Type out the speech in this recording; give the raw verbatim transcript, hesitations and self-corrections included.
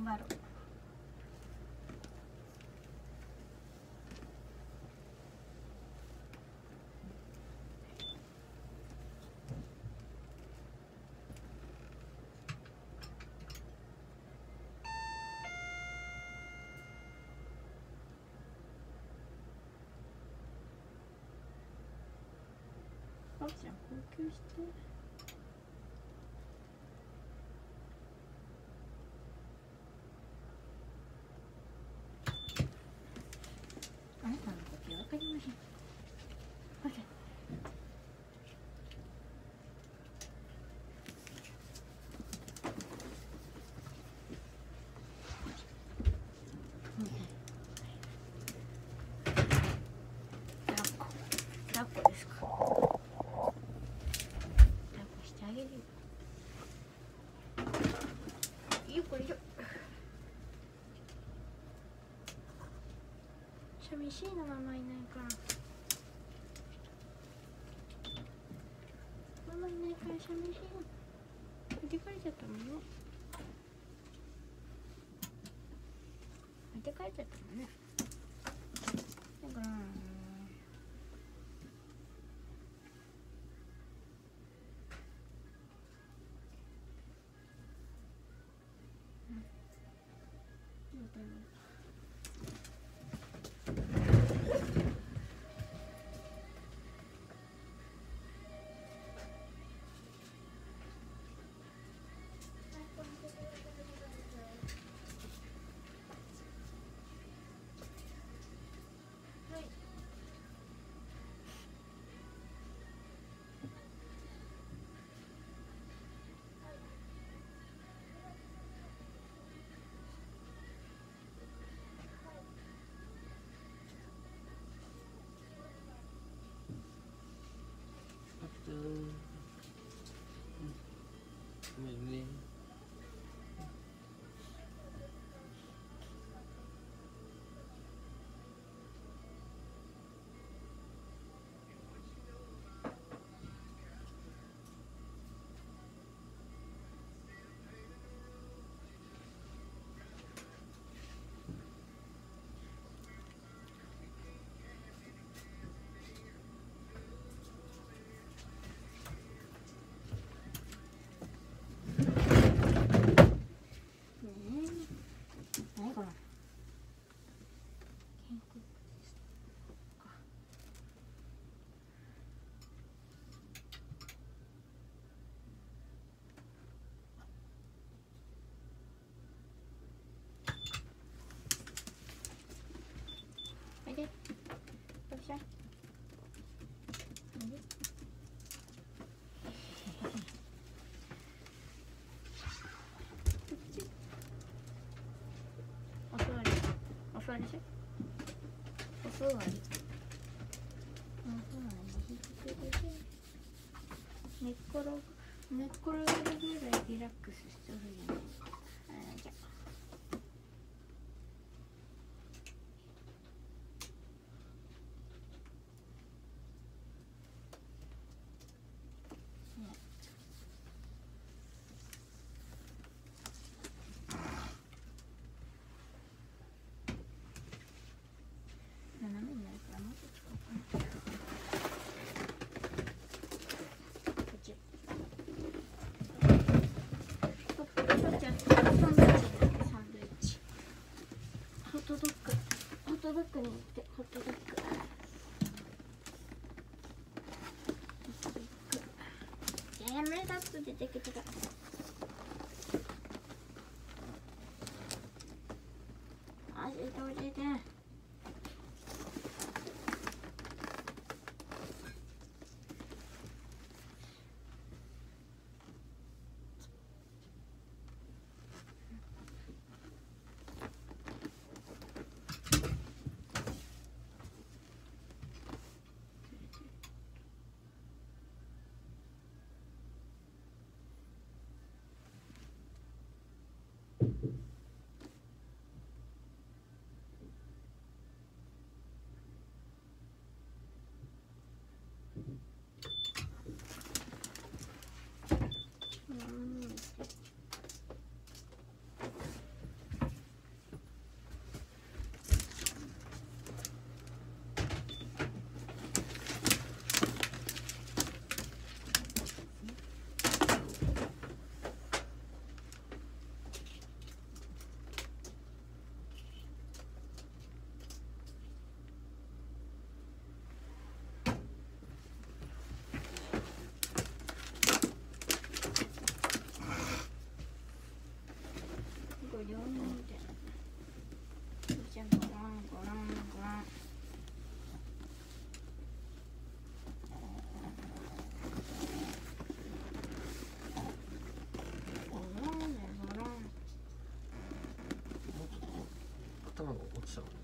頑張ろう。あっちゃん呼吸して。あなたの呼吸わかりません。オッケー。抱っこですか。抱っこしてあげるよ。よっこいしょ。寂しいのママいないから。ママいないから寂しいの。置いてかれちゃったもんね。置いてかれちゃったもんね。だからごめんね。 おいで。よっしゃ。お座り。お座りし。お座り。お座り。寝っ転が寝っ転がるぐらいリラックスしとるよね。あじゃ。斜めになるからもうちょっと使おうかな。こっち。とっちゃんサンドイッチだってサンドイッチ。ホットドッグホットドッグに行ってホットドッグ。やめだと出てきた。あ、教えて教えて。 した。